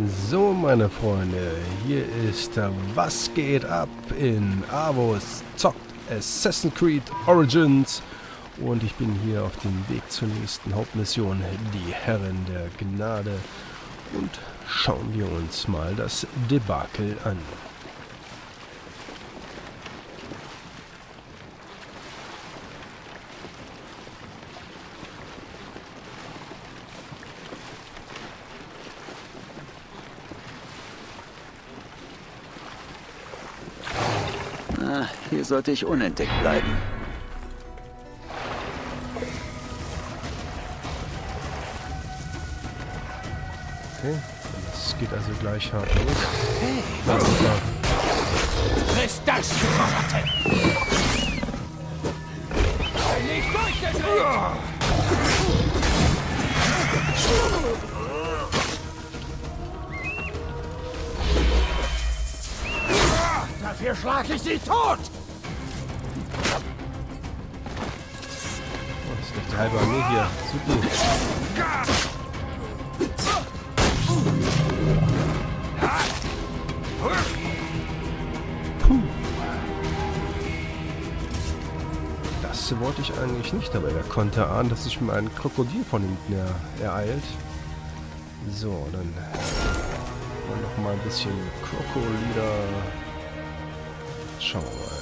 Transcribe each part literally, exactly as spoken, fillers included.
So, meine Freunde, hier ist Was geht ab in Avos zockt Assassin's Creed Origins und ich bin hier auf dem Weg zur nächsten Hauptmission, die Herren der Gnade, und schauen wir uns mal das Debakel an. Hier sollte ich unentdeckt bleiben. Okay, das geht also gleich hart los. Hey, Na, super. Friss das, du Ratte! Nicht durchgedreht! Dafür schlag ich sie tot! Oh, das ist doch die halbe Armee hier. Super. Puh. Das wollte ich eigentlich nicht, aber wer konnte ahnen, dass sich mir ein Krokodil von hinten er ereilt. So, dann noch mal ein bisschen Krokodil. Schauen wir mal.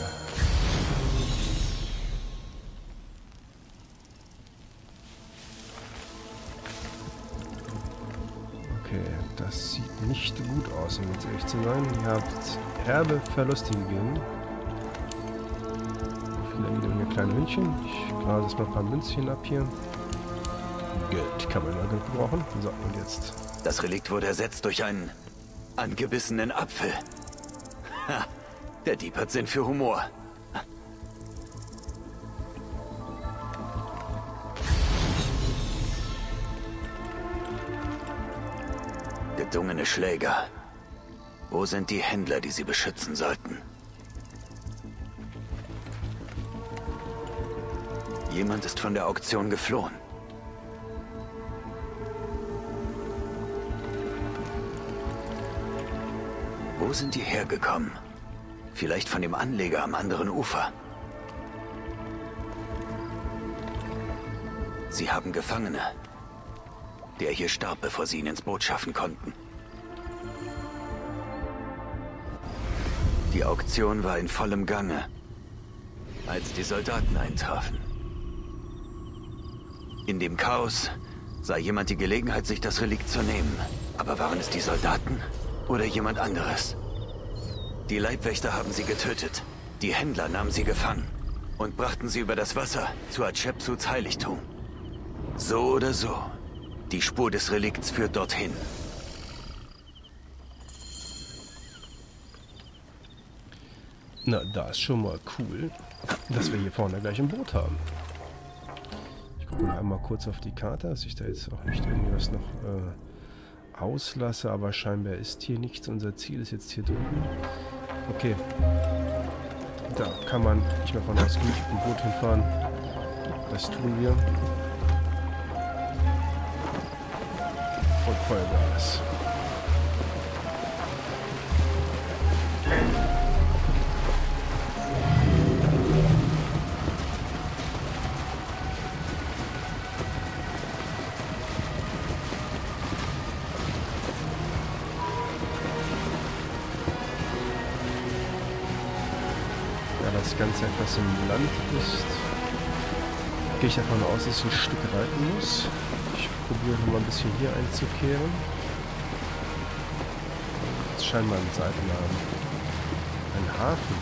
Okay, das sieht nicht gut aus, um jetzt ehrlich zu sein. Ihr habt herbe Verluste gegeben. Vielleicht wieder mir kleine Hündchen. Ich grase jetzt mal ein paar Münzchen ab hier. Geld kann man immer gut gebrauchen. So, und jetzt. Das Relikt wurde ersetzt durch einen angebissenen Apfel. Ha, der Dieb hat Sinn für Humor. Gedungene Schläger. Wo sind die Händler, die sie beschützen sollten? Jemand ist von der Auktion geflohen. Wo sind die hergekommen? Vielleicht von dem Anleger am anderen Ufer. Sie haben Gefangene. Der hier starb, bevor sie ihn ins Boot schaffen konnten. Die Auktion war in vollem Gange, als die Soldaten eintrafen. In dem Chaos sah jemand die Gelegenheit, sich das Relikt zu nehmen. Aber waren es die Soldaten oder jemand anderes? Die Leibwächter haben sie getötet. Die Händler nahmen sie gefangen und brachten sie über das Wasser zu Hatschepsuts Heiligtum. So oder so, die Spur des Relikts führt dorthin. Na, da ist schon mal cool, dass wir hier vorne gleich ein Boot haben. Ich gucke noch einmal kurz auf die Karte, dass ich da jetzt auch nicht irgendwas noch äh, auslasse, aber scheinbar ist hier nichts. Unser Ziel ist jetzt hier drüben. Okay. Da kann man nicht mehr von aus gut mit dem Boot hinfahren. Das tun wir. Und Feuergas. Das Ganze etwas im Land ist, gehe ich davon aus, dass ich ein Stück reiten muss. Ich probiere noch mal ein bisschen hier einzukehren. Jetzt scheinbar ein Seitenarm. Ein Hafen.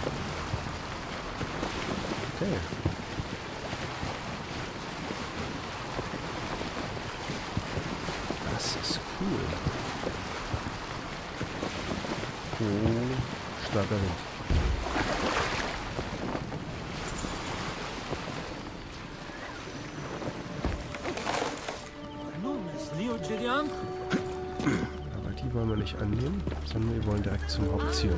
Okay. Das ist cool. Oh, starker Wind. Aber die wollen wir nicht annehmen, sondern wir wollen direkt zum Hauptziel.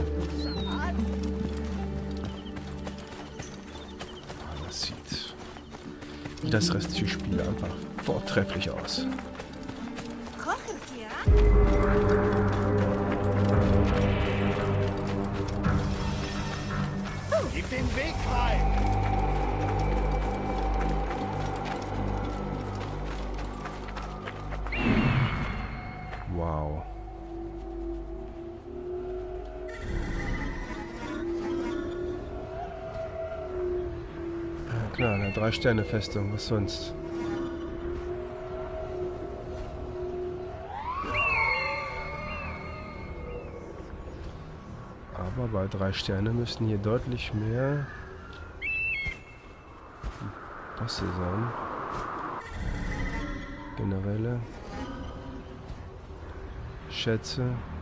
Das sieht wie das restliche Spiel einfach vortrefflich aus. Kochen Sie, ja? Gib den Weg frei! Wow. Ja klar, eine Drei-Sterne-Festung, was sonst? Aber bei drei Sterne müssten hier deutlich mehr Bosse sein. Generelle Schätze.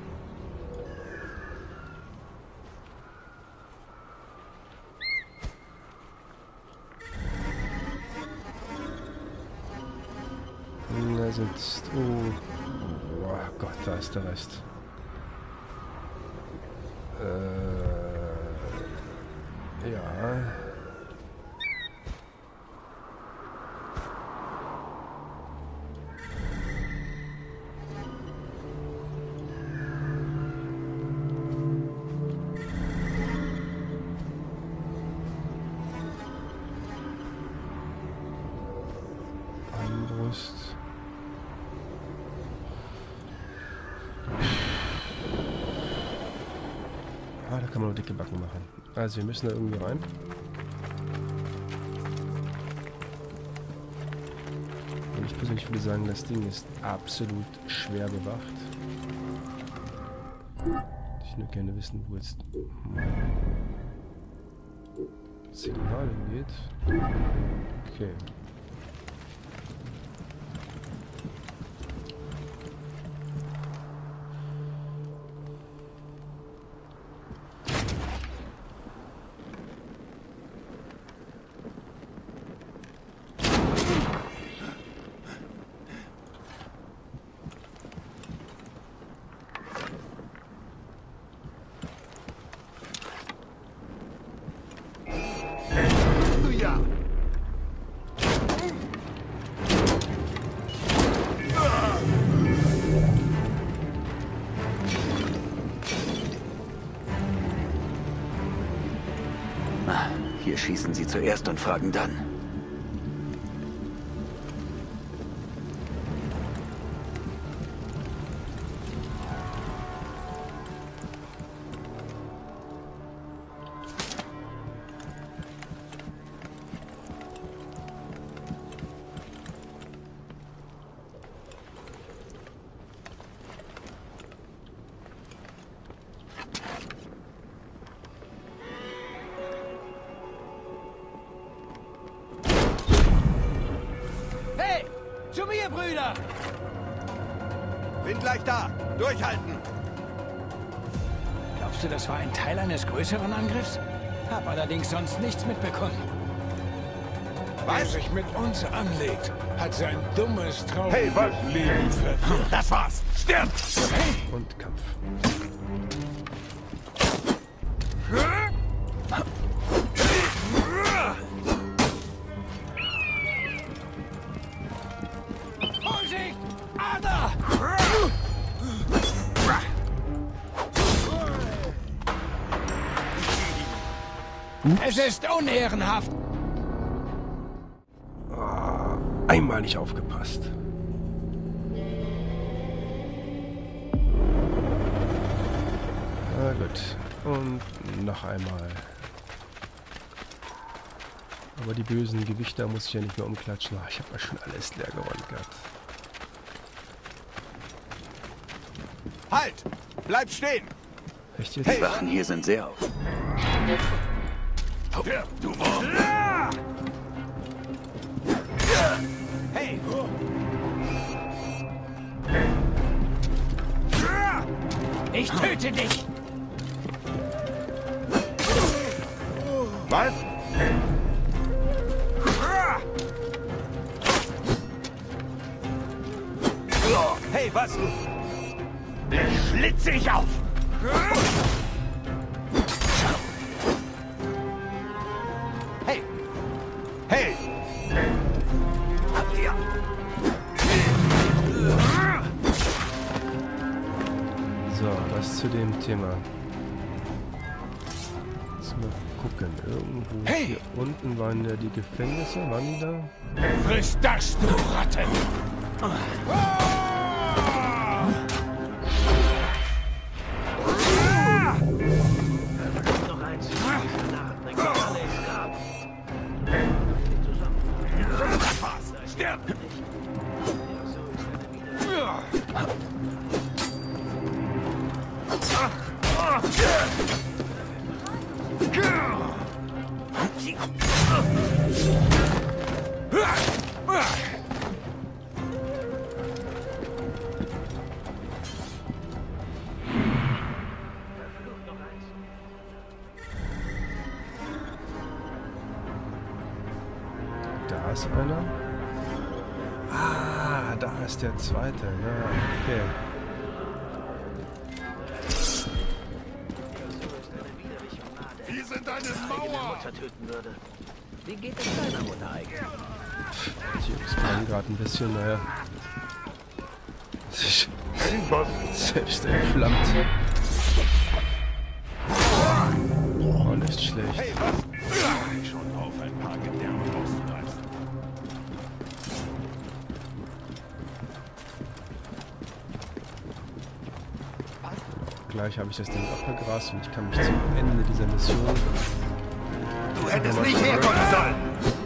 Da sind... Oh, oh Gott, da ist der Rest. Äh, ja. Armbrust. Ah, da kann man noch dicke Backen machen. Also wir müssen da irgendwie rein. Und ich persönlich würde sagen, das Ding ist absolut schwer bewacht. Ich nur gerne wissen, wo jetzt mein Signal hingeht. Okay. Hier schießen sie zuerst und fragen dann. Zu mir, Brüder! Bin gleich da. Durchhalten. Glaubst du, das war ein Teil eines größeren Angriffs? Hab allerdings sonst nichts mitbekommen. Was? Wer sich mit uns anlegt, hat sein dummes, trauriges Hey, was? Leben verdient. Das war's. Stirb! Und Kampf. Vorsicht! Ader! Es ist unehrenhaft! Oh, einmal nicht aufgepasst. Na gut. Und noch einmal. Aber die bösen Gewichter muss ich ja nicht mehr umklatschen. Ach, ich habe ja schon alles leer geräumt gehabt. Halt! Bleib stehen! Echt jetzt? Die Wachen hier sind sehr auf. Ja, du Wurm! Hey! Ich töte dich! Was? Hey, was? Ich schlitze dich auf! Hey! Hey! Habt ihr? So, das zu dem Thema. Jetzt mal gucken. Irgendwo Hey! hier unten waren ja die Gefängnisse. Waren die da? Friss das, du Ratten! Noch eins. Danach bringt alle ins Grab. Stirb! Da ist einer. Ah, da ist der zweite. Ja, okay. Wir sind eine Mauer töten würde. Wie geht es deiner Mutter eigentlich? Die Jungs brennen gerade ein bisschen, naja. Sich selbst entflammt. Oh, nicht schlecht. Hey, was? Schon auf ein paar Gedärme auszureißen. Gleich habe ich das Ding abgegrast und ich kann mich zum Ende dieser Mission... Du hättest nicht herkommen sollen!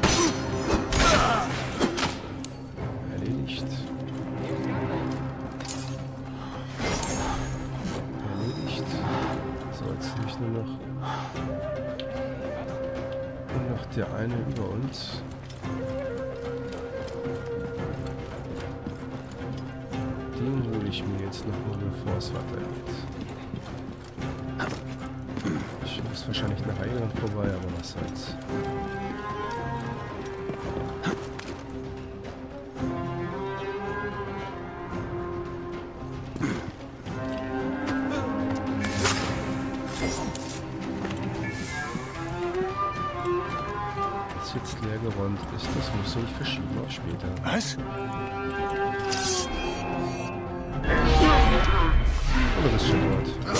Erledigt. Erledigt. So, jetzt nämlich nur noch... Nur noch der eine über uns. Den hole ich mir jetzt nochmal, bevor es weitergeht. Ich muss wahrscheinlich nach Heiland vorbei, aber was soll's. Das jetzt leer geräumt ist, das muss ich verschieben auf später. Was? Oder bist schon dort?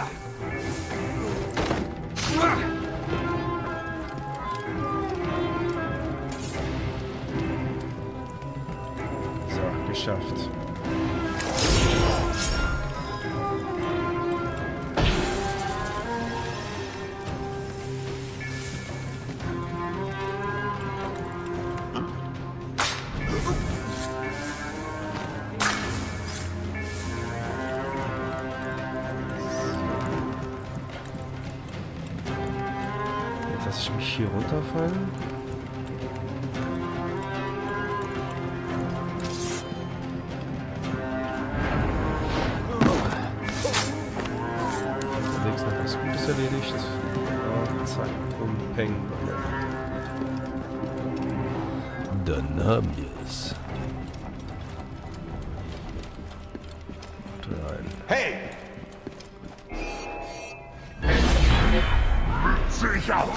So, geschafft. Lasse ich mich hier runterfallen. Unterwegs noch was Gutes erledigt. Ja, zack, um Peng. Dann haben wir es. Rein. Hey! Sich auf!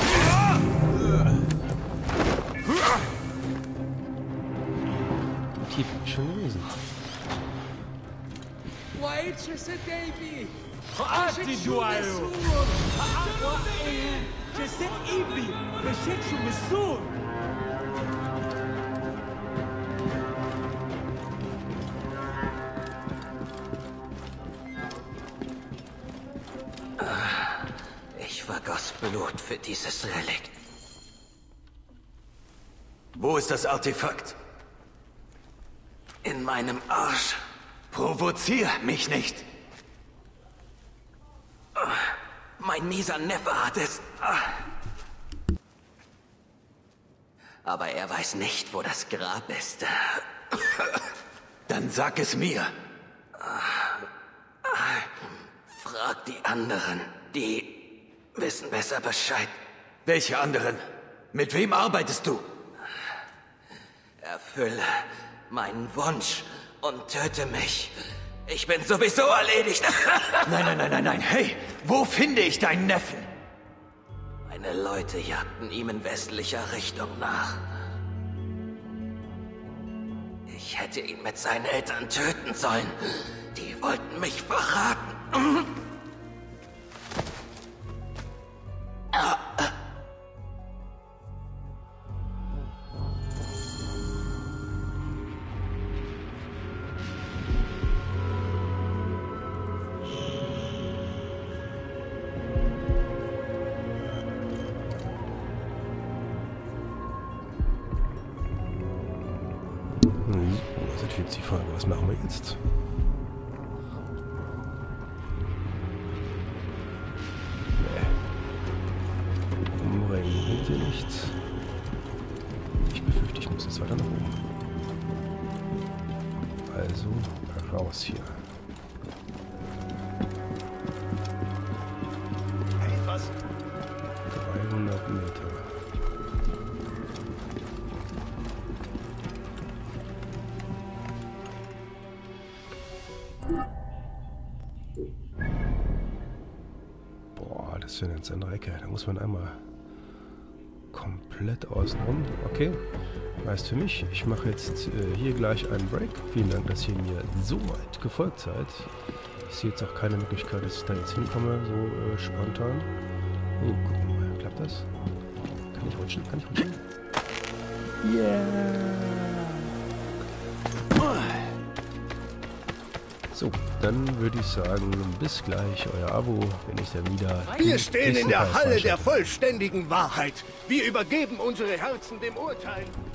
Tief schon gewesen. وعيد ستيبي عادي جوايو جسد إيبي مشيتشو مسور Ich vergoss Blut für dieses Relikt. Wo ist das Artefakt? In meinem Arsch. Provozier mich nicht! Mein mieser Neffe hat es. Aber er weiß nicht, wo das Grab ist. Dann sag es mir. Frag die anderen. Die wissen besser Bescheid. Welche anderen? Mit wem arbeitest du? Erfülle meinen Wunsch und töte mich. Ich bin sowieso erledigt. Nein, nein, nein, nein, nein. Hey, wo finde ich deinen Neffen? Meine Leute jagten ihm in westlicher Richtung nach. Ich hätte ihn mit seinen Eltern töten sollen. Die wollten mich verraten. jetzt die Frage, was machen wir jetzt? Nee. Umringen bringt hier nichts. Ich befürchte, ich muss jetzt weiter nach oben. Also, raus hier. Hey, was? dreihundert Meter. Boah, das ist ja jetzt eine Recke. Da muss man einmal komplett außenrum. Okay, heißt für mich, ich mache jetzt äh, hier gleich einen Break. Vielen Dank, dass ihr mir so weit gefolgt seid. Ich sehe jetzt auch keine Möglichkeit, dass ich da jetzt hinkomme, so äh, spontan. Oh, gucken wir mal, klappt das? Kann ich rutschen? Kann ich rutschen? Yeah! So, dann würde ich sagen, bis gleich, euer Abo, wenn ich dann wieder... Wir stehen in der Halle der vollständigen Wahrheit. Wir übergeben unsere Herzen dem Urteil.